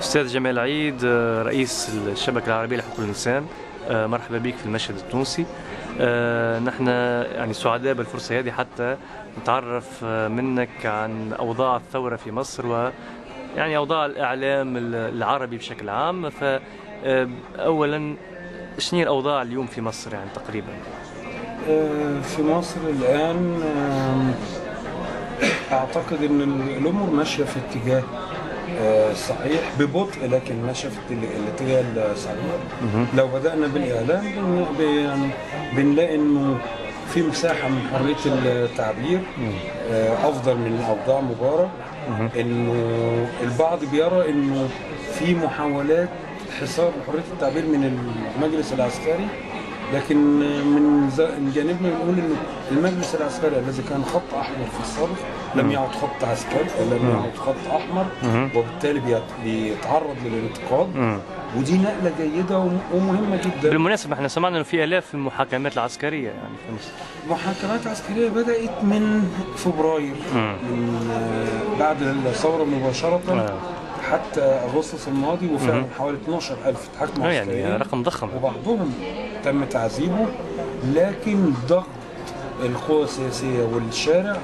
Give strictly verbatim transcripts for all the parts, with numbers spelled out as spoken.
أستاذ جمال عيد، رئيس الشبكة العربية لحقوق الإنسان، مرحبا بك في المشهد التونسي. نحن يعني سعداء بالفرصة هذه حتى نتعرف منك عن أوضاع الثورة في مصر و يعني أوضاع الإعلام العربي بشكل عام. فأولا شنو هي الأوضاع اليوم في مصر يعني تقريبا؟ في مصر الآن أعتقد أن الأمور ماشية في اتجاه صحيح ببطء، لكن ماشية في الاتجاه الصحيح. لو بدأنا بالإعلام يعني بنلاقي أنه في مساحة من حرية التعبير أفضل من أوضاع مبارك. أنه البعض بيرى أنه في محاولات حصار حرية التعبير من المجلس العسكري، لكن من جانبنا نقول انه المجلس العسكري الذي كان خط احمر في السابق لم يعد خط عسكري، لم يعد خط احمر، وبالتالي بيتعرض للانتقاد، ودي نقله جيده ومهمه جدا. بالمناسبه احنا سمعنا انه في الاف المحاكمات العسكريه يعني في مصر. محاكمات عسكريه بدات من فبراير، من بعد الثوره مباشره حتى اغسطس الماضي، وفعلا حوالي اثناشر ألف تحاكم عسكري، يعني رقم ضخم، وبعضهم تم تعذيبه. لكن ضغط القوى السياسيه والشارع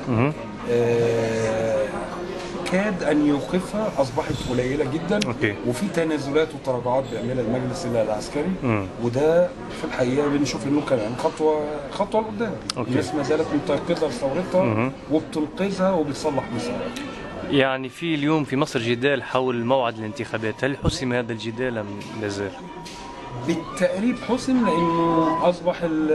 آه كاد ان يوقفها، اصبحت قليله جدا. أوكي. وفي تنازلات وتراجعات بيعملها المجلس العسكري، مم. وده في الحقيقه بنشوف انه كمان خطوه خطوه لقدام. الناس ما زالت متيقظه لثورتها وبتنقذها وبتصلح مسارها. يعني في اليوم في مصر جدال حول موعد الانتخابات، هل حسم هذا الجدال أم لا زال؟ بالتقريب حسم، لأنه أصبح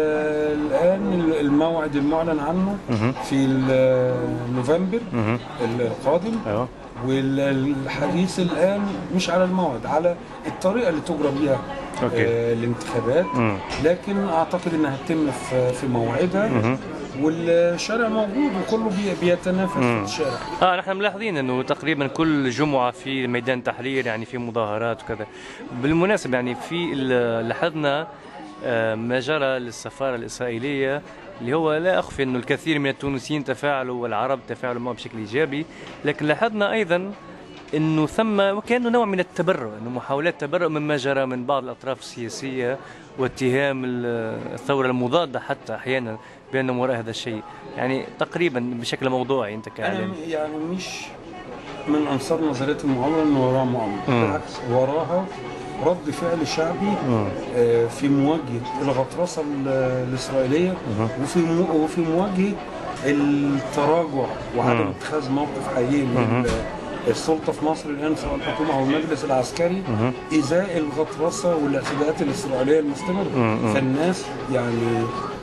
الآن الموعد المعلن عنه في نوفمبر القادم. أيوة. والحديث الآن مش على الموعد، على الطريقة اللي تجرى بيها آه الانتخابات. مم. لكن أعتقد أنها هتتم في موعدها. مم. والشارع موجود وكله بيتنافس في الشارع. اه نحن ملاحظين انه تقريبا كل جمعه في ميدان تحرير يعني في مظاهرات وكذا. بالمناسبه يعني في لاحظنا ما جرى للسفاره الاسرائيليه، اللي هو لا اخفي انه الكثير من التونسيين تفاعلوا والعرب تفاعلوا معه بشكل ايجابي، لكن لاحظنا ايضا انه ثم وكانه نوع من التبرع، انه محاولات تبرع مما جرى من بعض الاطراف السياسيه واتهام الثوره المضاده حتى احيانا بانهم وراء هذا الشيء، يعني تقريبا بشكل موضوعي انت كاعلامي. انا يعني مش من انصار نظريه المؤامره انه وراها مؤامره، بالعكس وراها رد فعل شعبي آه في مواجهه الغطرسه الاسرائيليه، وفي وفي مواجهه التراجع وعدم اتخاذ موقف حقيقي من السلطه في مصر الان، سواء الحكومه او المجلس العسكري، ازاء الغطرسه والاعتداءات الاسرائيليه المستمره. فالناس يعني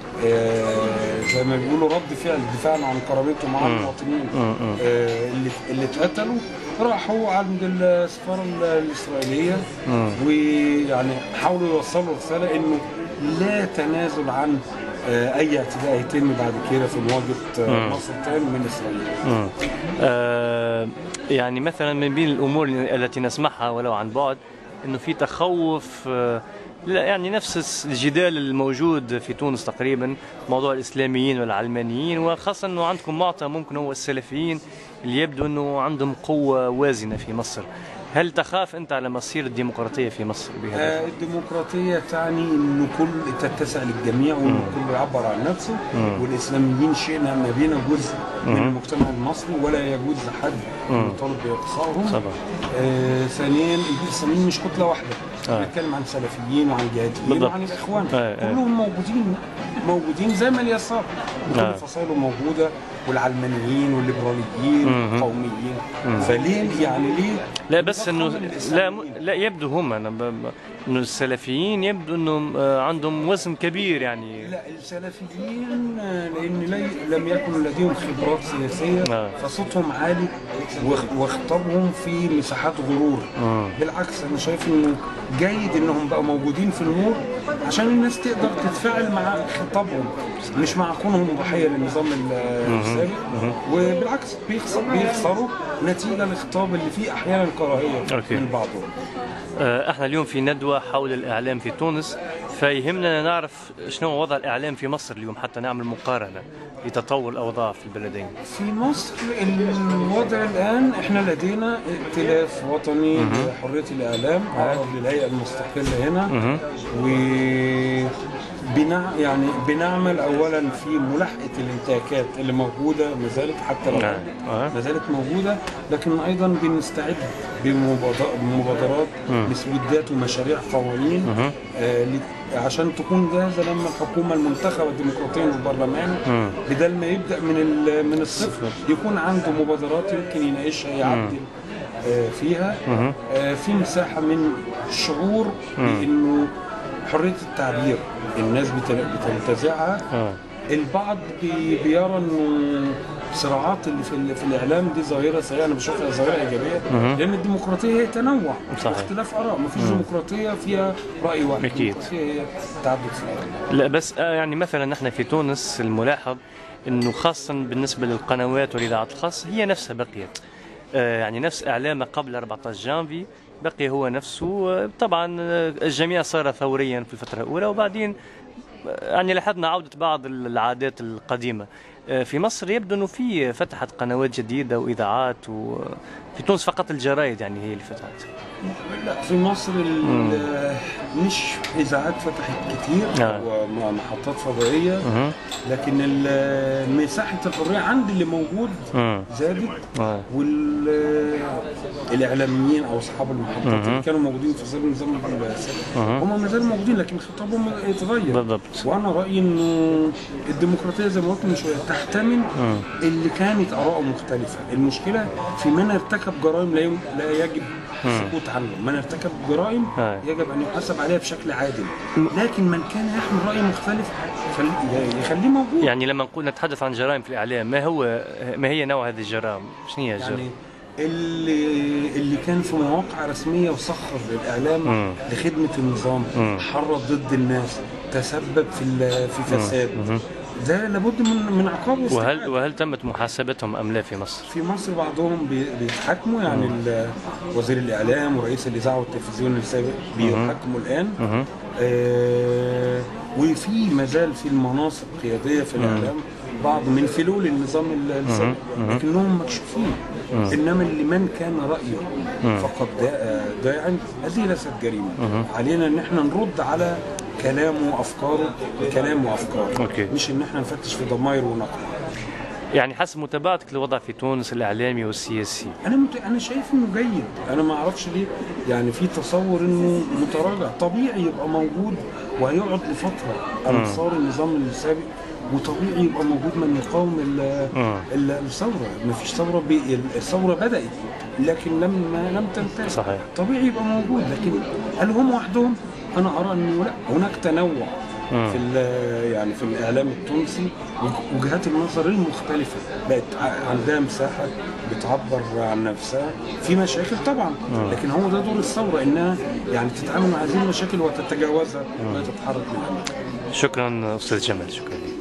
آه زي ما بيقولوا رد فعل دفاعا عن كرامتهم مع المواطنين آه اللي اللي اتقتلوا، راحوا عند السفاره الاسرائيليه ويعني حاولوا يوصلوا رساله انه لا تنازل عن آه اي اعتداء يتم بعد كده في مواجهه آه مصر تاني من اسرائيل. آه يعني مثلا من بين الامور التي نسمعها ولو عن بعد انه في تخوف، آه لا يعني نفس الجدال الموجود في تونس تقريبا، موضوع الاسلاميين والعلمانيين، وخاصه انه عندكم معطى ممكن هو السلفيين اللي يبدو انه عندهم قوه وازنه في مصر. هل تخاف انت على مصير الديمقراطيه في مصر بهذا؟ آه الديمقراطيه تعني انه كل تتسع للجميع وانه الكل يعبر عن نفسه، مم. والاسلاميين شئنا ما بينا جزء مم. من المجتمع المصري، ولا يجوز لحد يطالب باقصائهم. آه ثانيا الاسلاميين مش كتله واحده، بنتكلم آه. عن سلفيين وعن جهاديين وعن الاخوان، آه. كلهم موجودين موجودين زي ما اليسار كل آه. فصائله موجوده، والعلمانيين والليبراليين والقوميين. فليه يعني ليه؟ لا بس انه لا لا يبدو هم انا انه السلفيين يبدو انهم عندهم وزن كبير يعني. لا السلفيين لان لم يكن لديهم خبرات سياسيه آه. فصوتهم عالي وخطابهم في مساحات غرور. آه. بالعكس انا شايف انه جيد انهم بقوا موجودين في النور عشان الناس تقدر تتفاعل مع خطابهم، مش مع كونهم ضحيه للنظام السابق. وبالعكس بيخسر بيخسروا نتيجه للخطاب اللي فيه احيانا كراهيه من بعضهم. احنا اليوم في ندوه حول الاعلام في تونس، فيهمنا نعرف شنو وضع الإعلام في مصر اليوم حتى نعمل مقارنة لتطور الأوضاع في البلدين. في مصر الوضع الآن احنا لدينا ائتلاف وطني لحرية الإعلام أقرب للهيئة المستقلة هنا، و بنع... يعني بنعمل اولا في ملاحقه الانتهاكات اللي موجوده ما زالت حتى لو ما زالت موجوده، لكن ايضا بنستعد بمبادرات مسودات ومشاريع قوانين آه عشان تكون جاهزه لما الحكومه المنتخبه الديمقراطيه للبرلمان بدل ما يبدا من من الصفر يكون عنده مبادرات يمكن يناقشها يعدل آه فيها. آه في مساحه من الشعور بانه حرية التعبير الناس بتنتزعها. آه. البعض بي بيرى انه الصراعات اللي في, في الاعلام دي ظاهره سيئه، انا بشوفها ظاهره ايجابيه آه. لان الديمقراطيه هي تنوع واختلاف اراء، ما فيش ديمقراطيه فيها راي واحد، اكيد هي تعدد فيها. لا بس آه يعني مثلا نحن في تونس الملاحظ انه خاصه بالنسبه للقنوات والاذاعات الخاصه هي نفسها بقيت آه يعني نفس اعلامها قبل أربعة عشر جانفي بقي هو نفسه. طبعا الجميع صار ثوريا في الفترة الأولى، وبعدين يعني لاحظنا عودة بعض العادات القديمة. في مصر يبدو أنه في فتحت قنوات جديدة وإذاعات، وفي تونس فقط الجرايد يعني هي اللي فتحت. لا في مصر مش إذاعات فتحت كتير آه. ومحطات فضائية مم. لكن مساحة الحرية عند اللي موجود مم. زادت آه. والإعلاميين أو أصحاب المحطات اللي كانوا موجودين في ظل نظام السابق هم ما زالوا موجودين لكن خطابهم اتغير بالضبط. وأنا رأيي إنه الديمقراطية زي ما قلت من شوية تحتمل مم. اللي كانت آراءه مختلفة. المشكلة في من ارتكب جرائم لا لا يجب السكوت عنه، من ارتكب جرائم يجب ان يحاسب عليها بشكل عادل، لكن من كان يحمل راي مختلف يخليه موجود. يعني لما نقول نتحدث عن جرائم في الاعلام، ما هو ما هي نوع هذه الجرائم؟ شنو هي الجرائم؟ يعني اللي اللي كان في مواقع رسميه وسخر الاعلام مم. لخدمه النظام، مم. حرض ضد الناس، تسبب في في فساد، مم. ده لابد من من عقابه. وهل وهل تمت محاسبتهم ام لا في مصر؟ في مصر بعضهم بيتحاكموا، يعني وزير الاعلام ورئيس الاذاعه والتلفزيون السابق بيتحاكموا الان. آه وفي مازال في المناصب القياديه في الاعلام بعض من فلول النظام السابق لكنهم مكشوفين. انما اللي من كان رايه فقط داعا هذه ليست جريمه. علينا ان احنا نرد على كلامه وافكاره بكلام وافكاره، أوكي. مش ان احنا نفتش في ضماير ونقل. يعني حسب متابعتك للوضع في تونس الاعلامي والسياسي، انا مت... انا شايف انه جيد. انا ما اعرفش ليه يعني في تصور انه متراجع. طبيعي يبقى موجود وهيقعد لفتره انصار النظام السابق، وطبيعي يبقى موجود من يقاوم الثوره. ما فيش ثوره بي... الثوره بدات لكن لم لم تنتهي. صحيح. طبيعي يبقى موجود، لكن هل هم وحدهم؟ انا ارى انه لا، هناك تنوع في يعني في الاعلام التونسي، وجهات النظر المختلفه بقت عندها مساحه بتعبر عن نفسها في مشاكل طبعا، لكن هو ده دور الثوره انها يعني تتعامل مع هذه المشاكل وتتجاوزها وتتحرك منها. شكرا استاذ جمال، شكرا.